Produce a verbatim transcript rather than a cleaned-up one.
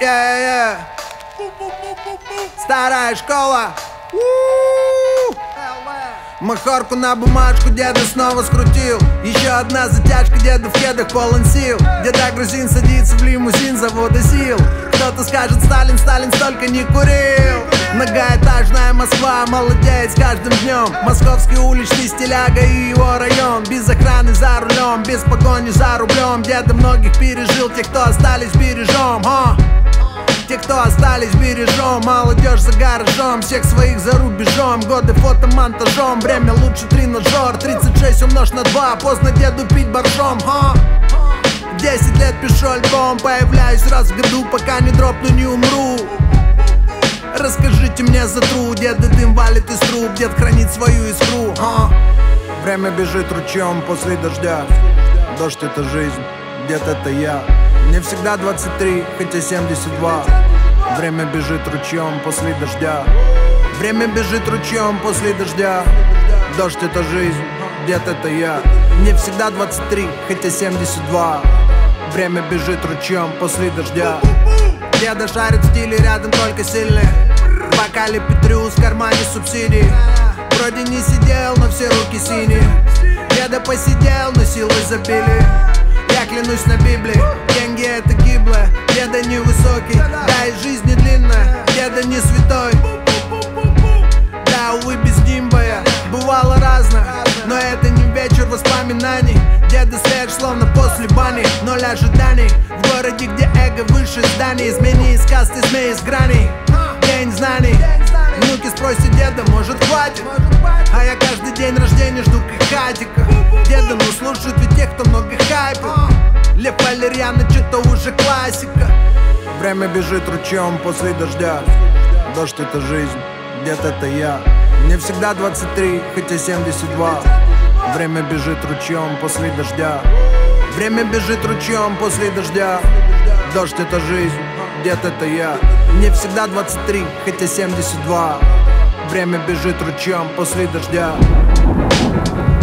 Yeah, yeah. Старая школа. Махорку на бумажку деда снова скрутил. Еще одна затяжка, деда в кедах полон сил. Деда грузин садится в лимузин завода сил. Кто-то скажет: Сталин, Сталин столько не курил. Многоэтажная Москва молодеет с каждым днем. Московский уличный стиляга и его район. Без охраны за рулем, без погони за рублем. Деда многих пережил, те, кто остались бережем, а? Те, кто остались бережем, молодежь за гаражом, всех своих за рубежом. Годы фотомонтажом, время лучше тренажер. Тридцать шесть умножь на два, поздно деду пить боржом, ха? Десять лет пишу альбом, появляюсь раз в году, пока не дропну, не умру. Расскажите мне за тру, деда дым валит из труб, дед хранит свою искру, ха? Время бежит ручьем после дождя. Дождь — это жизнь, дед — это я. Мне всегда двадцать три, хотя семьдесят два. Время бежит ручьем после дождя. Время бежит ручьем после дождя. Дождь — это жизнь, дед — это я. Мне всегда двадцать три, хотя семьдесят два. Время бежит ручьем после дождя. Деда шарит в стиле, рядом только сильные. В бокале Петрюс, в кармане субсидии. Вроде не сидел, но все руки синие. Деда посидел, но силой забили. Я клянусь на Библии, деньги — это гиблое. Деда невысокий, да и жизнь не длинная. Деда не святой, да, увы, без нимбая. Бывало разно, но это не вечер воспоминаний. Деда след, словно после бани. Ноль ожиданий в городе, где эго выше зданий. Измени из касты, змей из граней. День знаний. Внуки спросят деда, может хватит? А я каждый день рождения жду как хатика. Деда, ну слушают ведь тех, кто много хайпит. Лев Валерьяна, что-то уже классика. Время бежит ручьем после дождя. Дождь — это жизнь, дед — это я. Мне всегда двадцать три, хотя семьдесят два. Время бежит ручьем после дождя. Время бежит ручьем после дождя. Дождь — это жизнь, дед — это я. Мне всегда двадцать три, хотя семьдесят два. Время бежит ручьем после дождя.